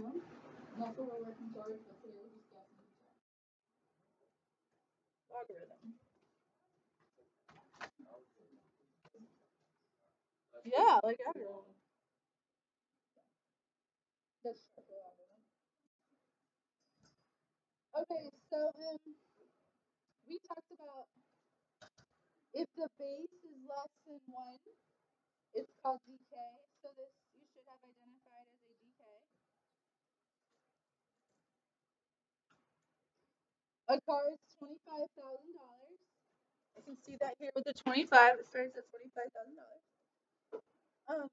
one. And that's what we're working towards, but today we're just guessing each other. Logarithm. Yeah, like everyone. That's short for logarithm. Okay, so we talked about if the base is less than 1, it's called decay. So this you should have identified as a decay. A car is $25,000. I can see that here with the 25. It starts at $25,000. Um,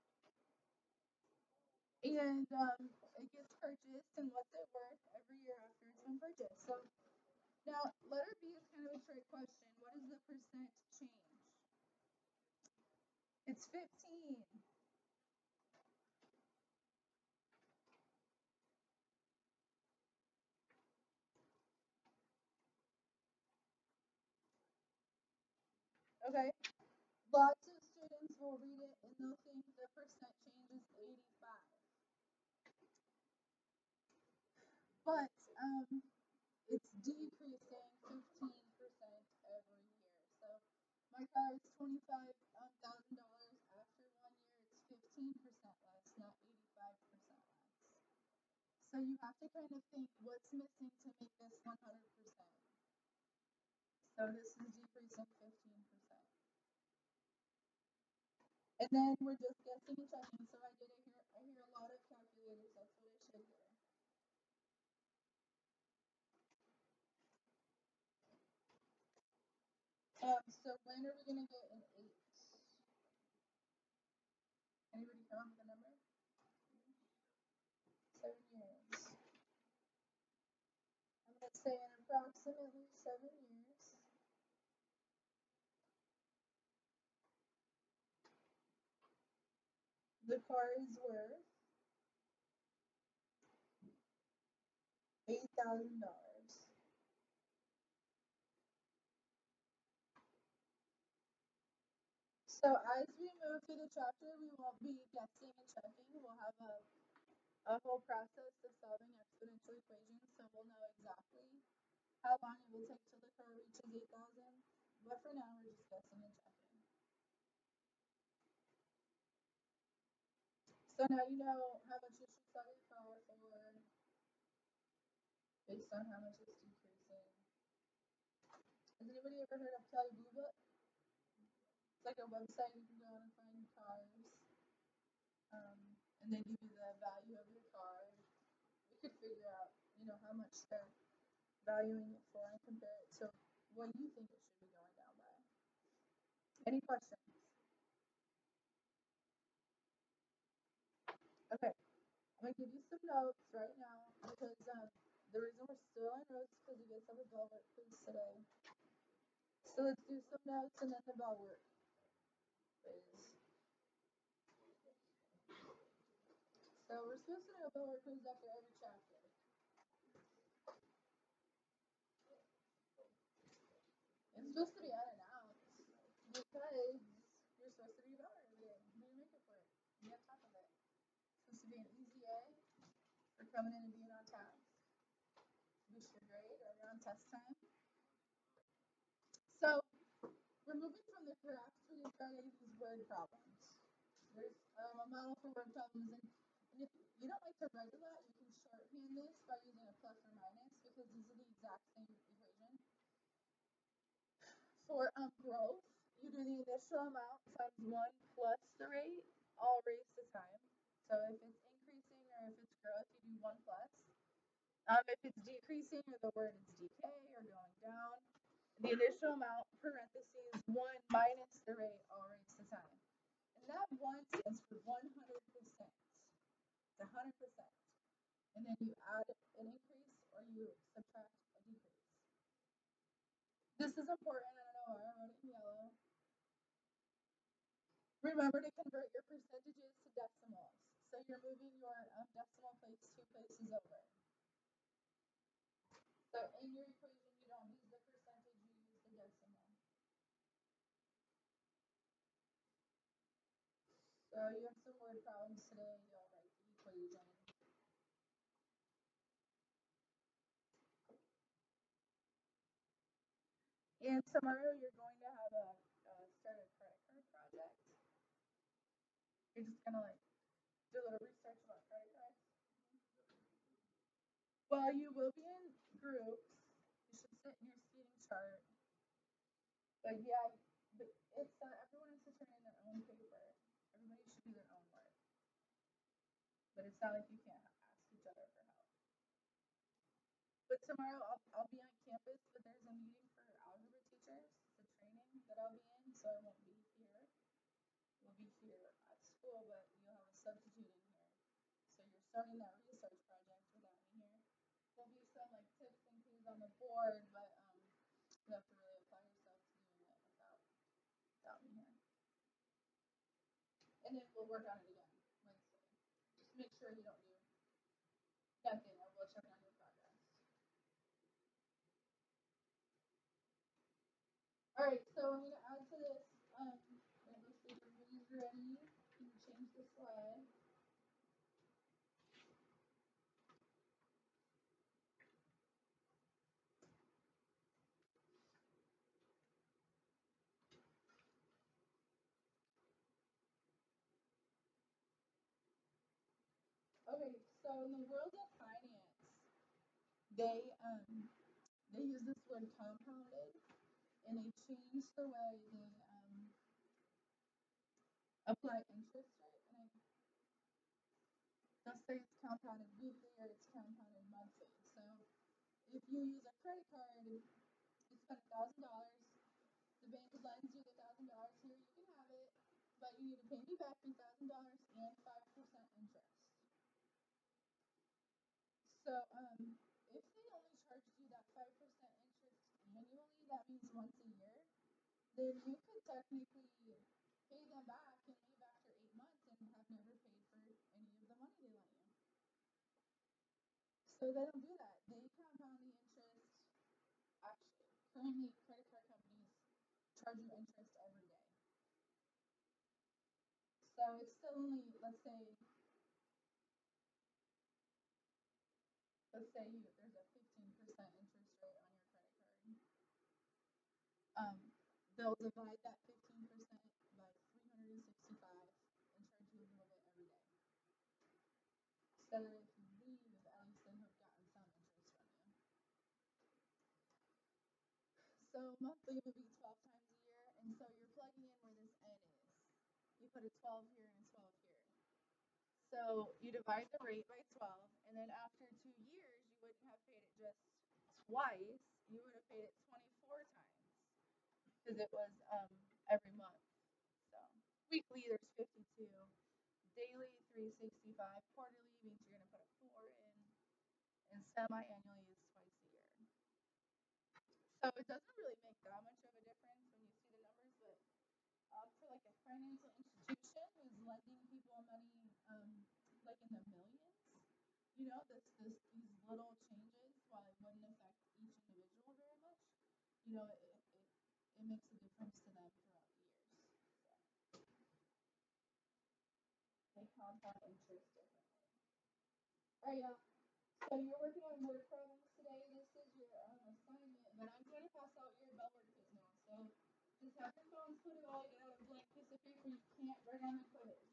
and it gets purchased, and what's it worth every year after it's been purchased? So now letter B is kind of a trick question. What is the percent change? It's 15. Okay. Lots of students will read it and they'll think the percent change is 85. But it's decreasing 15% every year. So my car is $25,000 after 1 year. It's 15% less, not 85% less. So you have to kind of think what's missing to make this 100%. So this is decreasing 15%. And then we're just guessing and checking. So I did it here. I hear a lot of calculators. That's what I should hear. So when are we gonna get an 8? Anybody come up with a number? 7 years. I'm gonna say in approximately 7 years. The car is worth $8,000. So as we move through the chapter, we won't be guessing and checking. We'll have a whole process of solving exponential equations, so we'll know exactly how long it will take till the car reaches 8,000. But for now, we're just guessing and checking. So now you know how much you should sell your car for based on how much it's decreasing. Has anybody ever heard of Kelly It's like a website you can go on and find cars, and they give you the value of your car. You could figure out, how much they're valuing it for and compare it to what you think it should be going down by. Any questions? Okay, I'm gonna give you some notes right now because the reason we're still on notes is because you guys have a bell work quiz today. So let's do some notes and then the bell work quiz. So we're supposed to do a bell work quiz after every chapter. It's supposed to be unannounced because you're supposed to be better every day. Do your makeup work. Be on top of it. It's supposed to be an easy A for coming in and being on task. Boost your grade or you're on test time. So we're moving from the graphs to the these word problems. There's a model for word problems, and if you don't like to write a lot, you can shorthand this by using a plus or minus because these are the exact same equation. For growth, you do the initial amount times 1 plus the rate, all raised to time. So if it's increasing or if it's growth, you do 1 plus. If it's decreasing or the word is decay or going down, the initial amount, parentheses, 1 minus the rate, all raised to time. And that 1 stands for 100%. It's 100%. And then you add an increase or you subtract a decrease. This is important. I don't know why I wrote it in yellow. Remember to convert your percentages to decimals. So you're moving your decimal place 2 places over. So in your equation, you don't use the percentage, you use the decimal. So you have some word problems today. You'll write the equation. tomorrow you're going to have a start a credit card project. You're just gonna like do a little research about credit cards. Well, you will be in groups. You should sit in your seating chart. But yeah, but it's everyone has to turn in their own paper. Everybody should do their own work. But it's not like you can't ask each other for help. But tomorrow I'll be on campus, but there's a meeting for algebra teachers. It's a training that I'll be in, so I won't be here. We'll be here at school, but you'll have a substitute in here. So you're starting that research project without me here. There'll be some like tips and clues on the board, but you have to really apply yourself to doing it without me here. And then we'll work on it again Wednesday. Just make sure you don't do nothing, or we'll check on your progress. All right, so I'm gonna add to this. It looks like everybody's ready. Can you change the slide? Okay, so in the world of finance, they use this word compounded, and they change the way they apply interest rate. And they'll say it's compounded weekly or it's compounded monthly. So if you use a credit card, you spend $1,000. The bank lends you the $1,000. Here, you can have it, but you need to pay me back $1,000 and 5% interest. So if they only charged you that 5% interest annually, that means once a year, then you could technically pay them back and leave after 8 months and have never paid for any of the money they lent you. So they don't do that. They compound the interest. Actually, currently, credit card companies charge you interest every day. So it's still only, let's say there's a 15% interest rate on your credit card. They'll divide that 15% by 365 and charge you a little bit every day. So that if you leave, at least they have gotten some interest from you. So monthly would be 12 times a year, and so you're plugging in where this N is. You put a 12 here and a 12 here. So you divide the rate by 12, and then after 2 years, you wouldn't have paid it just twice. You would have paid it 24 times because it was every month. So weekly, there's 52. Daily, 365. Quarterly means you're going to put a 4 in. And semi-annually is twice a year. So it doesn't really make that much of a difference when you see the numbers, but for like a financial institution who's lending people money like in the millions, these little changes, while it wouldn't affect each individual very much, it makes a difference to them throughout the years. So they compound interest differently. All right, y'all. So you're working on word problems today. This is your assignment, but I'm going to pass out your Bellword quiz now. So just have your phones put away, get out a blank piece of paper. You can't write on the quiz.